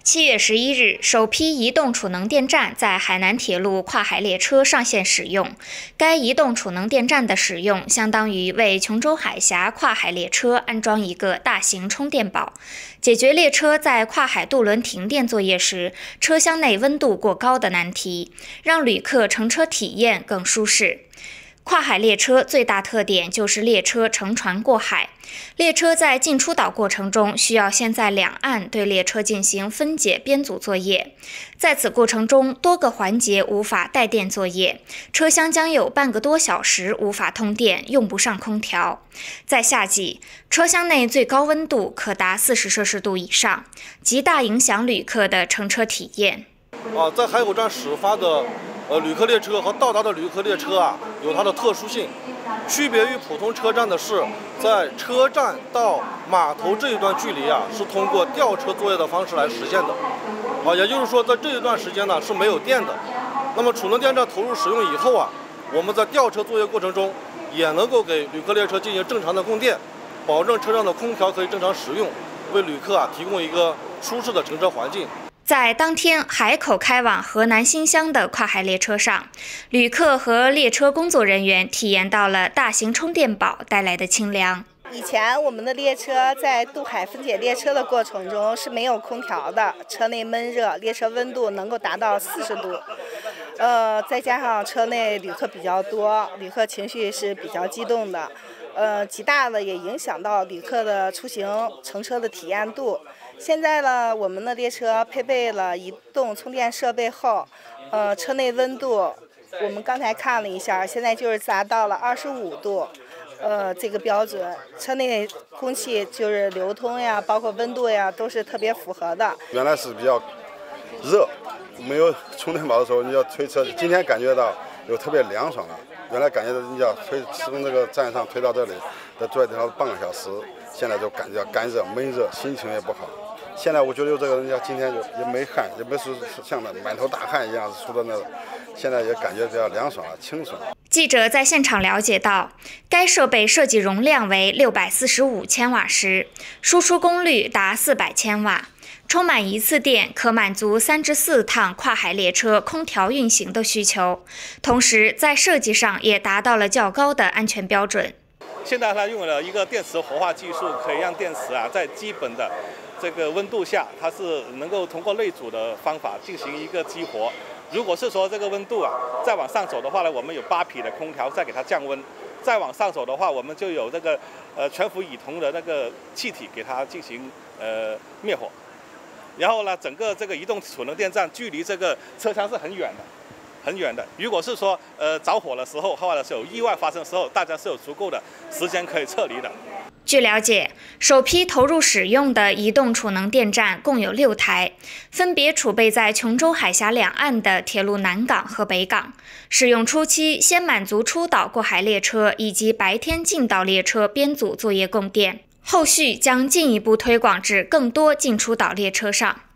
7月11日，首批移动储能电站在海南铁路跨海列车上线使用。该移动储能电站的使用，相当于为琼州海峡跨海列车安装一个大型充电宝，解决列车在跨海渡轮停电作业时车厢内温度过高的难题，让旅客乘车体验更舒适。跨海列车最大特点就是列车乘船过海，列车在进出岛过程中需要先在两岸对列车进行分解编组作业，在此过程中多个环节无法带电作业，车厢将有半个多小时无法通电，用不上空调。在夏季，车厢内最高温度可达40摄氏度以上，极大影响旅客的乘车体验。 在海口站始发的旅客列车和到达的旅客列车有它的特殊性。区别于普通车站的是，在车站到码头这一段距离是通过吊车作业的方式来实现的。也就是说，在这一段时间是没有电的。那么储能电站投入使用以后我们在吊车作业过程中也能够给旅客列车进行正常的供电，保证车上的空调可以正常使用，为旅客提供一个舒适的乘车环境。 在当天海口开往河南新乡的跨海列车上，旅客和列车工作人员体验到了大型充电宝带来的清凉。 以前我们的列车在渡海分解列车的过程中是没有空调的，车内闷热，列车温度能够达到40度。再加上车内旅客比较多，旅客情绪是比较激动的，极大的也影响到旅客的出行乘车的体验度。现在呢，我们的列车配备了移动充电设备后，车内温度我们刚才看了一下，现在就是达到了25度，这个标准，车内空气就是流通包括温度都是特别符合的。 原来是比较热，没有充电宝的时候你要推车，今天感觉到有特别凉爽了。原来感觉到你要从这个站上推到这里，得坐这条半个小时，现在就感觉到干热闷热，心情也不好。现在我觉得这个人家今天也没汗，也没是像那满头大汗一样出的那种，现在也感觉比较凉爽了，清爽。 记者在现场了解到，该设备设计容量为645千瓦时，输出功率达400千瓦，充满一次电可满足3至4趟跨海列车空调运行的需求，同时在设计上也达到了较高的安全标准。 现在它用了一个电磁活化技术，可以让电池在基本的这个温度下，它是能够通过内阻的方法进行一个激活。如果是说这个温度再往上走的话呢，我们有8匹的空调再给它降温；再往上走的话，我们就有这个全氟乙酮的那个气体给它进行灭火。然后呢，整个这个移动储能电站距离这个车厢是很远的。如果是说着火的时候，或者是有意外发生的时候，大家是有足够的时间可以撤离的。 据了解，首批投入使用的移动储能电站共有6台，分别储备在琼州海峡两岸的铁路南港和北港。使用初期，先满足出岛过海列车以及白天进岛列车编组作业供电，后续将进一步推广至更多进出岛列车上。